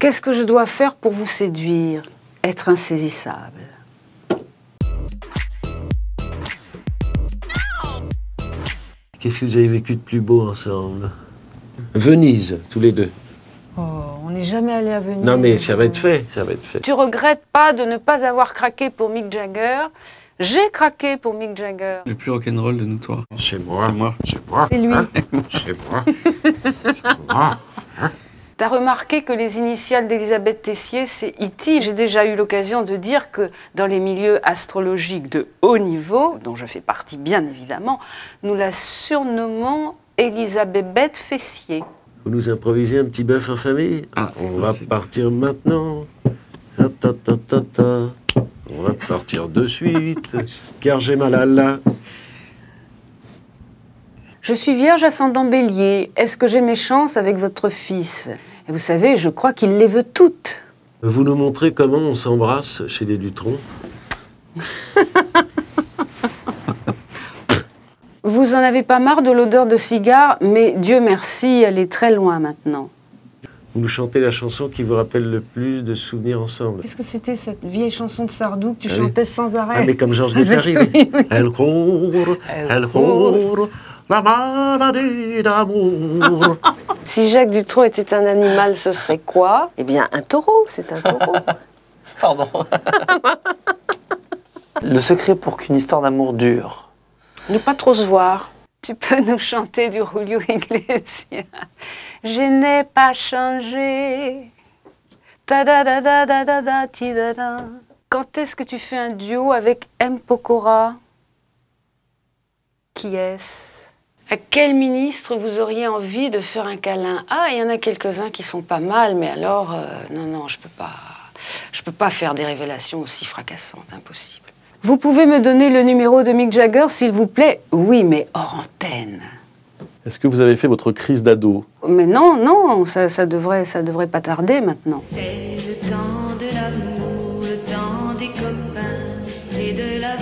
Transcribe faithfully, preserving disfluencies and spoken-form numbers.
Qu'est-ce que je dois faire pour vous séduire? Être insaisissable. Qu'est-ce que vous avez vécu de plus beau ensemble? Venise, tous les deux. Oh, on n'est jamais allé à Venise. Non mais ça va être fait, ça va être fait. Tu regrettes pas de ne pas avoir craqué pour Mick Jagger? J'ai craqué pour Mick Jagger. Le plus rock'n'roll de nous trois. C'est moi. C'est moi. C'est moi. C'est lui. Hein, c'est moi. C'est moi. Hein. T'as remarqué que les initiales d'Elisabeth Tessier, c'est I T. J'ai déjà eu l'occasion de dire que dans les milieux astrologiques de haut niveau, dont je fais partie bien évidemment, nous la surnommons Elisabeth Fessier. Vous nous improvisez un petit bœuf en famille? Ah, on va c'est... partir maintenant. Ta, ta, ta, ta, ta. On va partir de suite, car j'ai mal à la... Je suis vierge ascendant bélier. Est-ce que j'ai mes chances avec votre fils? Et vous savez, je crois qu'il les veut toutes. Vous nous montrez comment on s'embrasse chez les Dutronc? Vous en avez pas marre de l'odeur de cigare, mais Dieu merci, elle est très loin maintenant. Vous nous chantez la chanson qui vous rappelle le plus de souvenirs ensemble. Qu'est-ce que c'était cette vieille chanson de Sardou que tu ah chantais oui. sans arrêt? Ah mais comme Georges Guettari, oui. Elle court, elle court, la maladie d'amour. Si Jacques Dutronc était un animal, ce serait quoi? Eh bien, un taureau, c'est un taureau. Pardon. Le secret pour qu'une histoire d'amour dure? Ne pas trop se voir. Tu peux nous chanter du Julio Iglesias. Je n'ai pas changé. Ta da da da da da da ti da da. Quand est-ce que tu fais un duo avec M. Pokora? Qui est-ce? À quel ministre vous auriez envie de faire un câlin? Ah, il y en a quelques-uns qui sont pas mal, mais alors, euh, non, non, je peux pas, je peux pas faire des révélations aussi fracassantes, impossible. Vous pouvez me donner le numéro de Mick Jagger, s'il vous plaît? Oui, mais hors antenne. Est-ce que vous avez fait votre crise d'ado? Mais non, non, ça, ça, devrait, ça devrait pas tarder maintenant. C'est le temps de l'amour, le temps des copains et de la